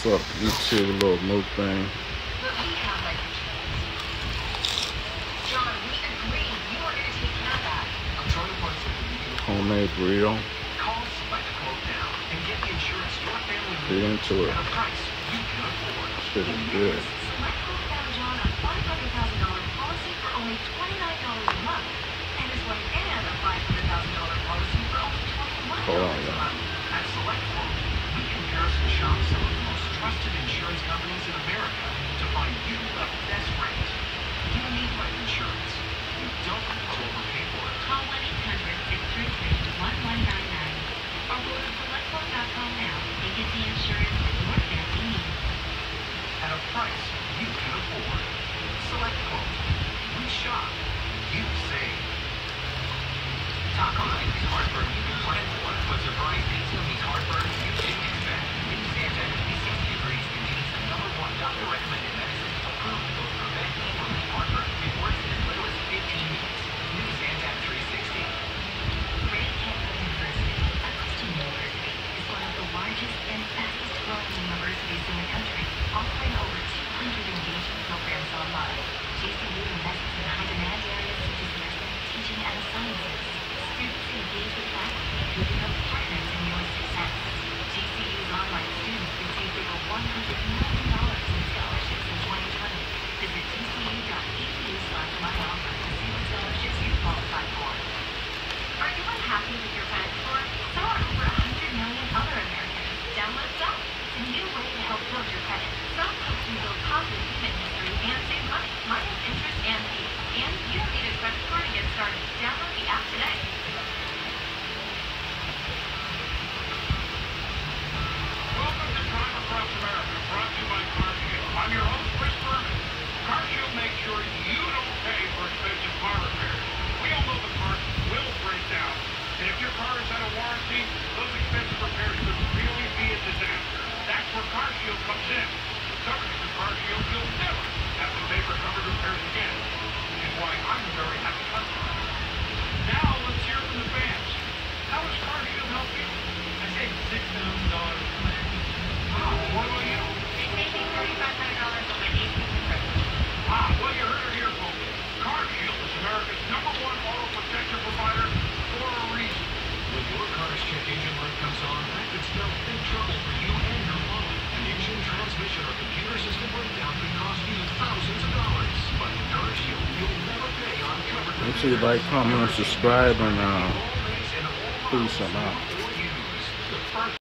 What's up, YouTube little mukbang? Homemade burrito. Get into it. Shit is good. Hold on, y'all. Shop some of the most trusted insurance companies in America to find you the best rate. You need life insurance. You don't need to overpay for it. Call 1-800-633-1199 or go to SelectQuote.com now and get the insurance that your family needs. At a price you can afford. Select Quote. We shop. You save. Taco Night is heartburn you can plan for, but surprise pizza means heartburn you didn't expect. Zantac at 60 degrees contains the #1 doctor-recommended medicine approved to both prevent and relieve heartburn. It works in as little as 15 minutes. New Zantac 360. Ray Campbell University, a Christian university, is one of the largest and fastest-growing universities in the country, offering over 200 engagement programs online. JCU invests in high-demand areas such as nursing, teaching, and sciences. Students engage with faculty who become partners in your success. GCU's online students received over $100 million in scholarships in 2020. Visit gcu.edu/myoffer to see what scholarships you qualify for. Are you unhappy with your credit score? So are over 100 million other Americans. Download Zelle. It's a new way to help build your credit. Zelle helps you build positive payment history and save money, minus interest and fees. And you don't need a credit score to get started. Download the app today. Welcome to Drive Across America, brought to you by CarShield. I'm your host, Chris Berman. CarShield makes sure you don't pay for expensive car repairs. We all know the parts will break down. And if your car is out of warranty, those expensive repairs could really be a disaster. That's where CarShield comes in. Coverage through CarShield, you'll never have to pay for covered repairs again. Which is why I'm a very happy customer. Now, let's hear from the fans. How does CarShield help you? I saved $6,000 for my engine. What about you? They saved me $3,500 on my AC compressor. Well, you heard it here, folks. CarShield is America's #1 auto protection provider for a reason. When your car's check engine light comes on, that could spell big trouble for you and your wallet. An engine, transmission, or computer system breakdown could cost you thousands of dollars. But with CarShield, you'll never pay on covered. Make sure you like, comment, and subscribe, and All makes and all peace. I'm out.